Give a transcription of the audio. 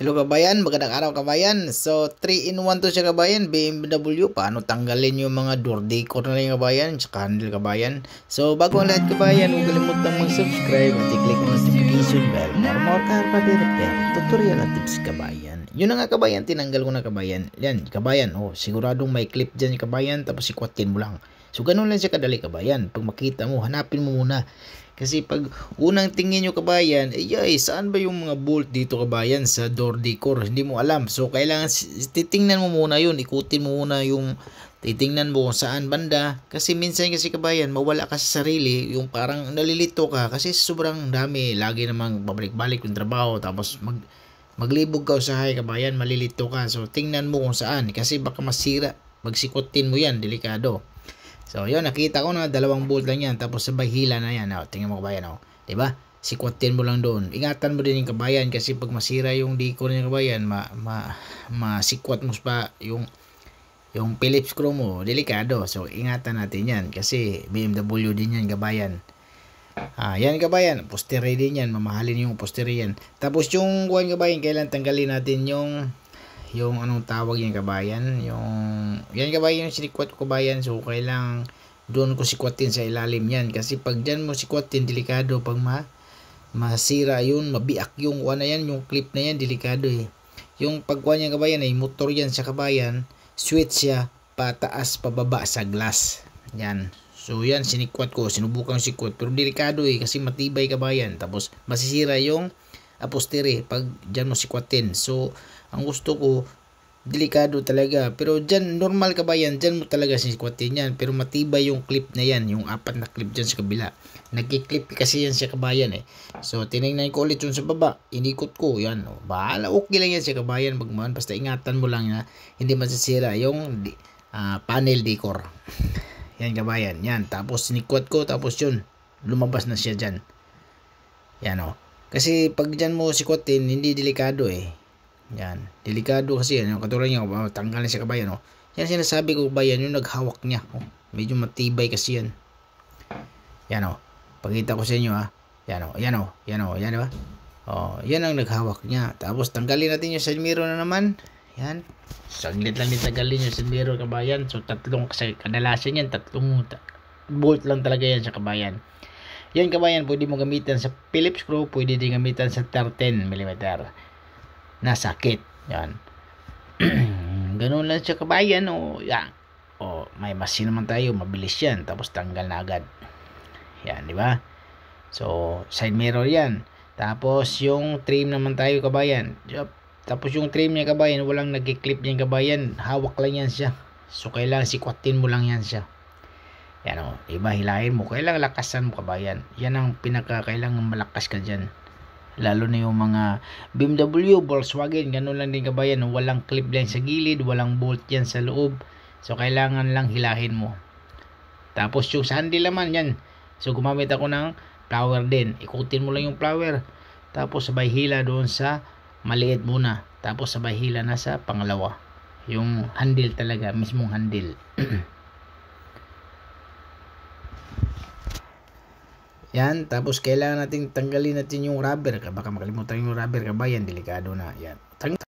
Hello kabayan, magandang araw kabayan. So 3-in-1 to siya kabayan, BMW. Paano tanggalin yung mga door decor na lang kabayan, tsaka handle kabayan. So bago ang lahat kabayan, huwag kalimutang mag-subscribe at i-click ang notification bell para more car repair tutorial at tips kabayan. Yun na nga kabayan, tinanggal ko na kabayan. Yan kabayan, siguradong may clip dyan kabayan, tapos ikwatin mo lang. So ganun lang siya kadali kabayan. Pag makita mo, hanapin mo muna. Kasi pag unang tingin nyo kabayan, saan ba yung mga bolt dito kabayan sa door decor? Hindi mo alam. So kailangan titingnan mo muna yun. Ikutin mo muna yung titingnan mo kung saan banda. Kasi minsan kasi kabayan, mawala ka sa sarili. Yung parang nalilito ka kasi sobrang dami. Lagi namang babalik-balik yung trabaho. Tapos maglibog ka sa hay kabayan, malilito ka. So tingnan mo kung saan. Kasi baka masira. Magsikutin mo yan, delikado. So, yun, nakita ko na dalawang bolt lang yan. Tapos sabay hila na yan. Tingnan mo kabayan. Diba? Sikwatin mo lang doon. Ingatan mo din yung kabayan. Kasi pag masira yung decor ng kabayan, masikwat mo pa yung Phillips screw mo. Delikado. So, ingatan natin yan. Kasi BMW din yan kabayan. Yan kabayan. Posterity din yan. Mamahalin yung posterity yan. Tapos yung kuwan kabayan, kailan tanggalin natin yung anong tawag yan kabayan, yan kabayan yung sinikwat ko kabayan. So kailang doon ko sikwatin sa ilalim yan, kasi pag dyan mo sikwatin, delikado. Pag masira yun, mabiak yung kuwan na yan, yung clip na yan, delikado yung pagkuhan yan kabayan ay motor yan sa kabayan, switch siya pataas pababa sa glass yan. So yan, sinikwat ko, sinubukan sikwat, pero delikado kasi matibay kabayan. Tapos masisira yung upholstery pag dyan mo sikwatin. So ang gusto ko, delikado talaga. Pero dyan, normal kabayan, dyan mo talaga sikwatin yan. Pero matibay yung clip na yan, yung 4 na clip dyan sa kabila. Nagki-clip kasi yan sa kabayan So tinignan ko ulit yung sa baba, inikot ko yan. Bahala, okay lang yan sa kabayan bagman. Basta ingatan mo lang na hindi masisira yung panel decor. Yan kabayan, yan. Tapos sinikwat ko, tapos yun, lumabas na siya dyan. Yan kasi pag dyan mo sikwatin, hindi delikado Yan, delikado kasi yan. Katulad niya, tanggal na siya kabayan Yan sinasabi ko kabayan, yung naghawak niya medyo matibay kasi yan. Yan pakita ko sa inyo Yan diba? Yan ang naghawak niya. Tapos tanggalin natin yung side mirror na naman. Yan, saglit lang din tanggalin yung side mirror kabayan. So tatlong, kasi kadalasan yan, tatlong bolt lang talaga yan sa kabayan. Yan kabayan, pwede mo gamitan sa Phillips screw, pwede din gamitan sa 13mm na sakit. Yan. Ganun lang siya kabayan yan. May machine naman tayo, mabilis yan. Tapos tanggal na agad. Yan, di ba? So, side mirror yan. Tapos yung trim naman tayo kabayan. Tapos yung trim niya kabayan, walang nagki-clip niya kabayan. Hawak lang yan siya. So, kailangan sikwatin mo lang yan siya. Yan diba? Hilahin mo. Kailangan lakasan mo kabayan. Yan ang kailangan malakas ka dyan. Lalo na yung mga BMW, Volkswagen, ganun lang din kabayan. Walang clip lang sa gilid, walang bolt yan sa loob. So kailangan lang hilahin mo. Tapos yung sa handle naman yan. So gumamit ako ng flower din. Ikutin mo lang yung flower. Tapos sabay hila doon sa maliit muna. Tapos sabay hila na sa pangalawa. Yung handle talaga, mismong handle. Yan, tapos kailangan natin tanggalin natin yung rubber. Baka makalimutan yung rubber kabayan, delikado na. Yan.